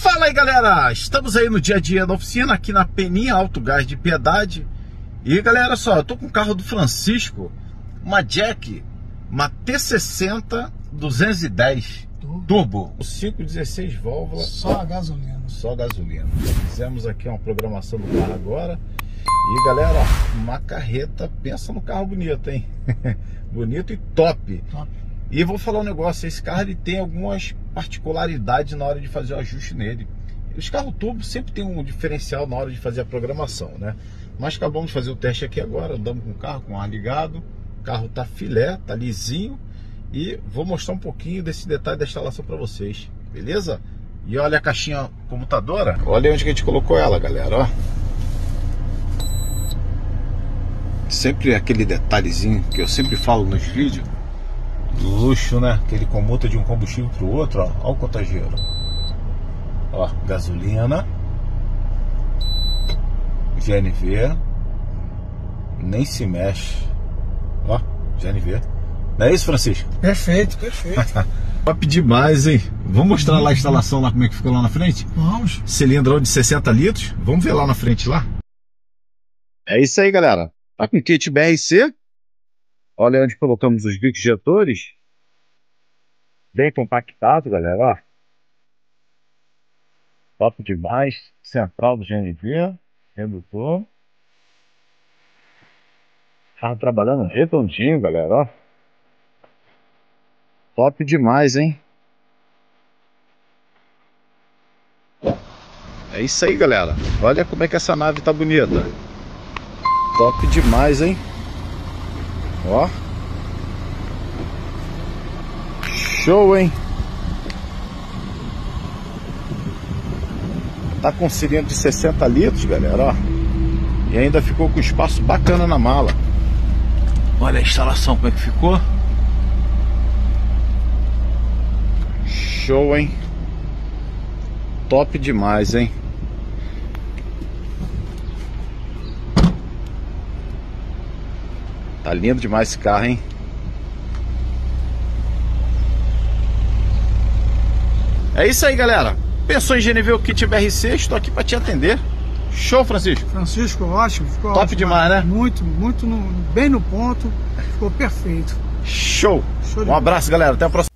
Fala aí, galera, estamos aí no dia a dia da oficina aqui na Peninha Autogás de Piedade. E galera, olha só, eu tô com o carro do Francisco, uma Jack, uma T60 210 Turbo, 516 válvulas, só a gasolina. Só gasolina. Fizemos aqui uma programação do carro agora. E galera, uma carreta, pensa no carro bonito, hein? Bonito e top. E vou falar um negócio, esse carro ele tem algumas particularidades na hora de fazer o ajuste nele. Os carros turbo sempre tem um diferencial na hora de fazer a programação, né? Mas acabamos de fazer o teste aqui agora, andamos com o carro com o ar ligado, o carro tá filé, tá lisinho, e vou mostrar um pouquinho desse detalhe da instalação para vocês, beleza? E olha a caixinha comutadora, olha onde que a gente colocou ela, galera, ó. Sempre aquele detalhezinho que eu sempre falo nos vídeos. Luxo, né? Que ele comuta de um combustível para o outro, ó. Olha o contageiro. Ó, gasolina. GNV. Nem se mexe. Ó, GNV. Não é isso, Francisco? Perfeito, perfeito. Top demais, hein? Vamos mostrar lá a instalação, lá como é que ficou lá na frente? Vamos. Cilindrão de 60 litros. Vamos ver lá na frente lá. É isso aí, galera. Tá com kit BRC. Olha onde colocamos os bicos injetores. Bem compactado, galera, ó. Top demais. Central do GNV. Redutor. Carro trabalhando redondinho, galera, ó. Top demais, hein? É isso aí, galera. Olha como é que essa nave tá bonita. Top demais, hein? Ó. Show, hein? Tá com um cilindro de 60 litros, galera, ó. E ainda ficou com espaço bacana na mala. Olha a instalação como é que ficou. Show, hein? Top demais, hein? Tá lindo demais esse carro, hein? É isso aí, galera. Pensou em GNV o kit BRC? Estou aqui para te atender. Show, Francisco? Francisco, ótimo. Ficou top ótimo, demais, né? Muito, bem no ponto. Ficou perfeito. Show. Show de Um abraço, galera. Até a próxima.